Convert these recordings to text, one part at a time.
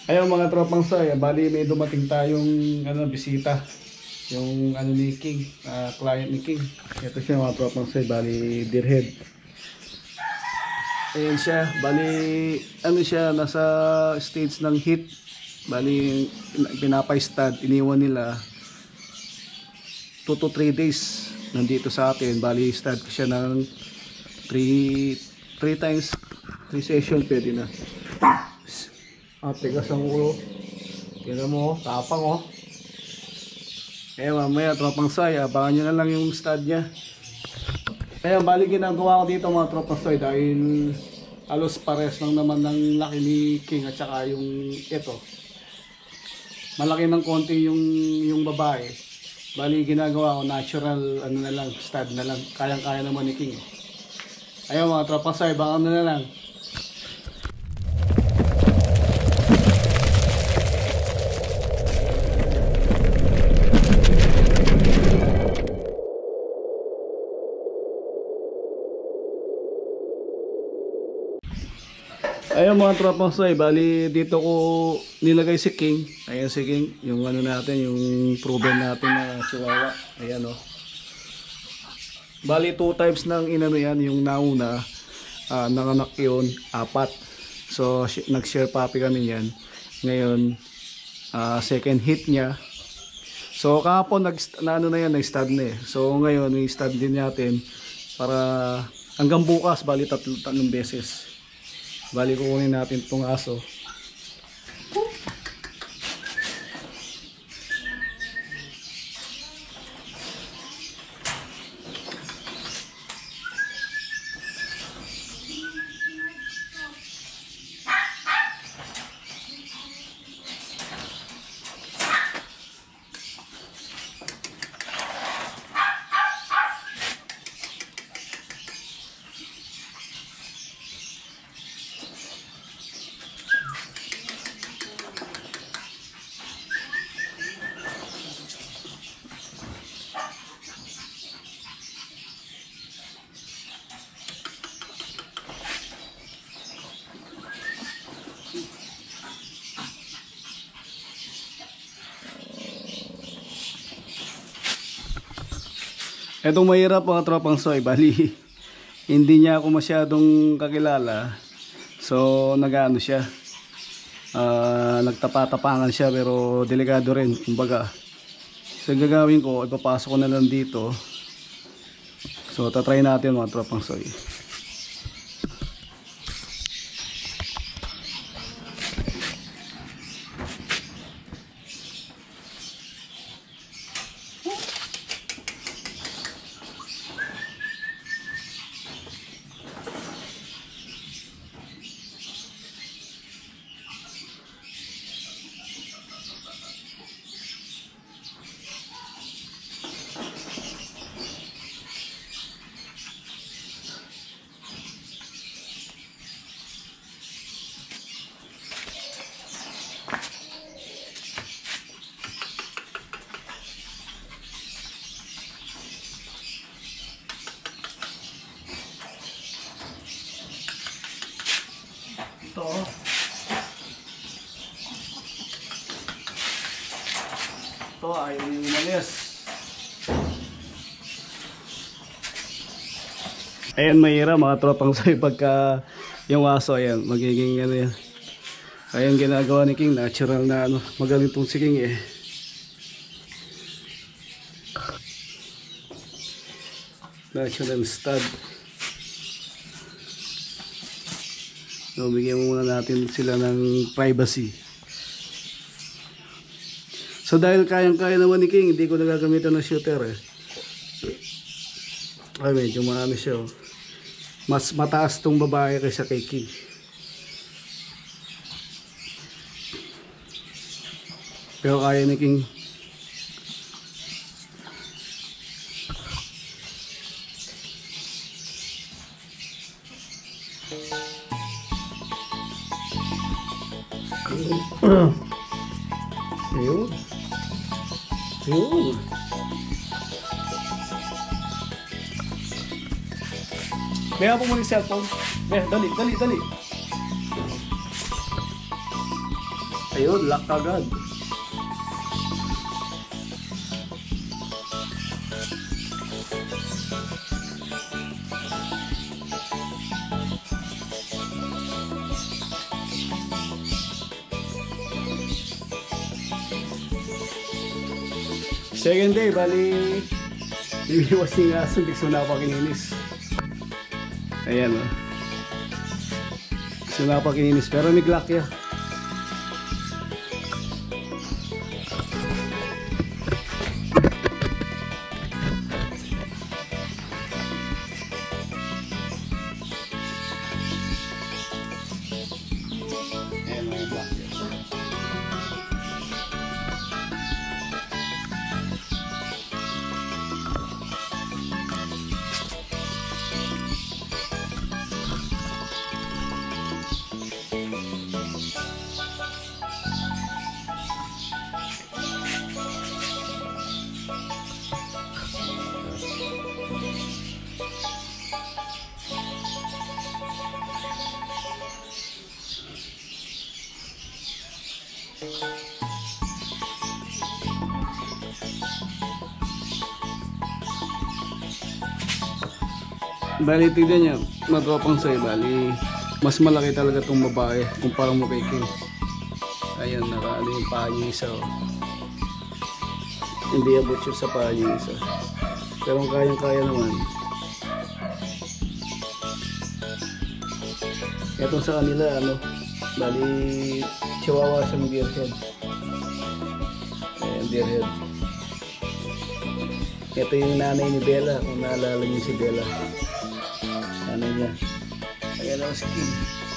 Ayun mga tropang soy, bali may dumating tayong bisita. Yung ni King, client ni King. Ito siya mga tropang soy, bali Deerhead. Ayan siya, bali siya, nasa stage ng heat. Bali pinapa-stud, iniwan nila 2 to 3 days nandito sa atin. Bali stud ko siya ng 3 times 3 session, pwede na. Tigas ang ulo. Tingnan mo, tapang mamaya tropang soy, abangan nyo na lang yung stud nya. Kaya bali ginagawa ko dito mga tropang soy dahil halos pares lang naman ng laki ni King at saka yung ito. Malaki ng konti yung babae. Bali ginagawa ko natural na lang, stud na lang. Kayang-kaya naman ni King. Ayun mga tropang soy, abangan na lang. Ayun mga tropang soy, bali dito ko nilagay si King. Ayan si King, yung natin, yung proven natin na chihuahua. Ayan Bali 2 types ng yan, yung nauna, nanganak yun, 4. So nag-share puppy kami yan. Ngayon, second hit niya. So kahapon nag-stud na eh. So ngayon, i-stud din natin para hanggang bukas, bali 3 beses. Bali kukunin natin itong aso. Itong mahirap mga tropang soy, bali hindi niya ako masyadong kakilala. So nagano siya, nagtapa-tapangan siya pero delikado rin kumbaga. So gagawin ko, ipapasok ko na lang dito. So tatry natin mga tropang soy. Ito ay umalis. Ayan, mahirap mga tropang soy pagka yung aso, ayan, magiging yan. Ayan ginagawa ni King, natural na magaling tong si King eh. Natural stud. So bigyan muna natin sila ng privacy. So dahil kayang-kaya naman ni King, hindi ko nagagamitan ng shooter eh. Ay medyo marami siya Mas mataas tong babae kaysa kay King. Pero kaya ni King. Ayun. Ayun. Kaya po muna yung cellphone. Dali. Ayun, lock agad. Second day, bali ibiwas ni aso, di ko na pa kininis. Ayan o. So na pa kininis, pero may glock ya. Ayan may glock ya. Bali, tignan niya, matropang sa'yo, bali, mas malaki talaga itong babae kumpara mo kay King. Ayan, nakaano yung paa niya isa. Oh. Hindi abot siya sa paa niya isa. Pero kayang-kaya naman. Ito sa kanila, ano, bali, chihuahua sa deerhead. Ayan, deerhead. Ito yung nanay ni Bella, kung naalala niyo si Bella. Ano niya? Ayan ang skin.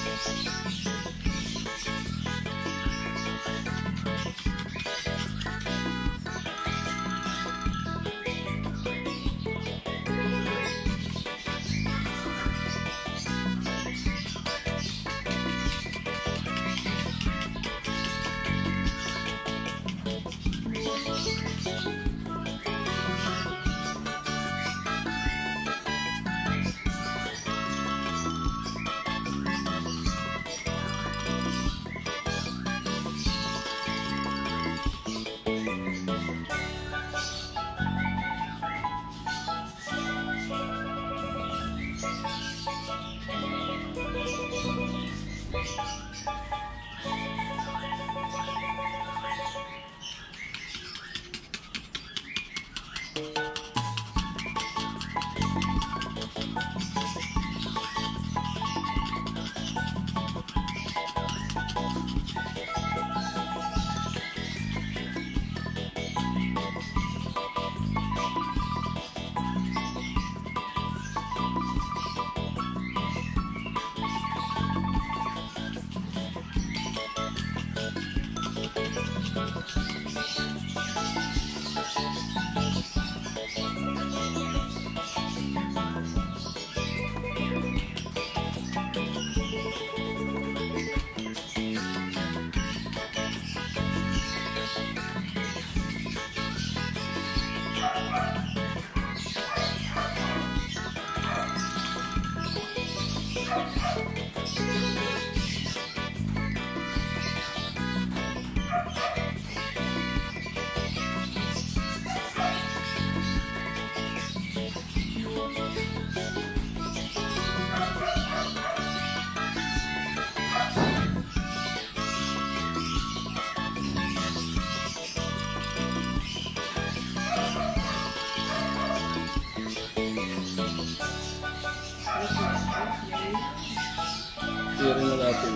Clearin na natin.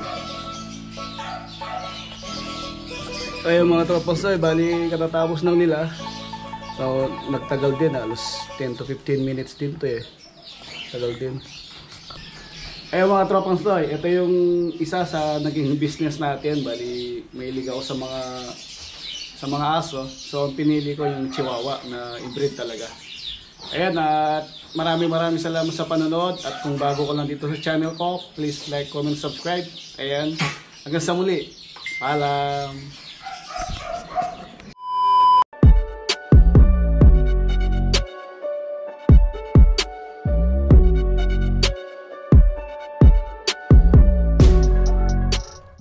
Ayun mga tropa soy, bali katatapos ng nila. So nagtagal din, halos 10 to 15 minutes din to eh. Tagal din. Ayun mga tropang soy, ito yung isa sa naging business natin. Bali mahilig ako sa mga aso. So pinili ko yung Chihuahua na hybrid talaga. Ayan, at maraming salamat sa panonood. At kung bago ka lang dito sa channel ko, please like, comment, subscribe. Ayan, hanggang sa muli. Paalam.